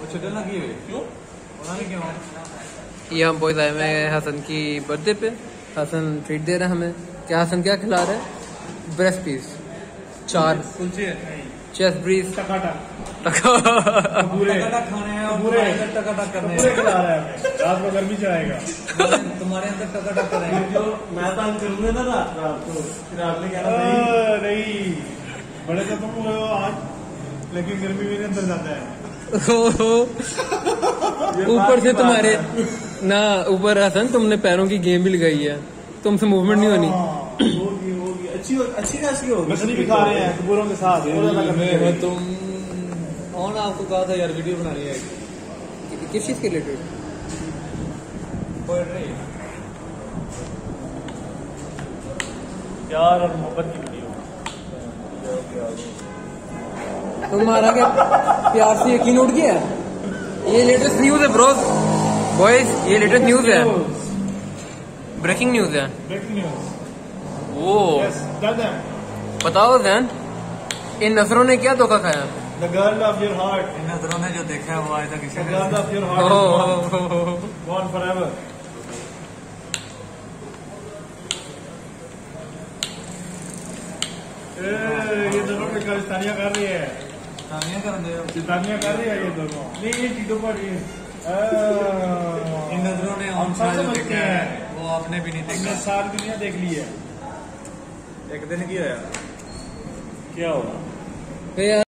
शक्ल ना किए क्यों क्यों ये हम बॉयज आए हुए हैं हसन की बर्थडे पे। हसन ट्रीट दे रहा है हमें। क्या हसन क्या खिला रहा है? ब्रेस्ट पीस 4 चेस्ट ब्रीज टकाटक खाने हैं और टकाटक करने हैं। खिला रहा है रात को गर्मी से आएगा तुम्हारे अंदर टकाटक करेंगे जो मैं तो करूंगा ना रात को फिर आपने कहना नहीं बड़े तो तुम हो आज लेकिन गर्मी मेरे अंदर जाता है। ऊपर से तुम्हारे ना ऊपर हसन तुमने पैरों की गेम भी लगाई है, तुमसे मूवमेंट नहीं होनी। होगी अच्छी खासी होगी। मछली भी खा रहे हैं कबूरों के साथ। तुम कौन आपको कहा था यार वीडियो बनानी है किस चीज के रिलेटेड? प्यार और मोहब्बत की वीडियो। तुम्हारा क्या प्यार से यकीन उठ गया? ये लेटेस्ट न्यूज है ब्रोस बॉयज, ये लेटेस्ट न्यूज है, ब्रेकिंग न्यूज है। वो बताओ जैन, इन नजरों ने क्या धोखा खाया? The girl of your heart. इन नजरों ने जो देखा है वो आज तक किसी ने girl of your heart gone forever. ये दोनों तानिया कर रही है। तानिया कर रही है ये दोनों। नहीं ये टीटो पर इन नजरों ने हम सारे देखा है वो आपने भी नहीं देखा। सारी दुनिया देख ली है। एक दिन की है क्या होगा?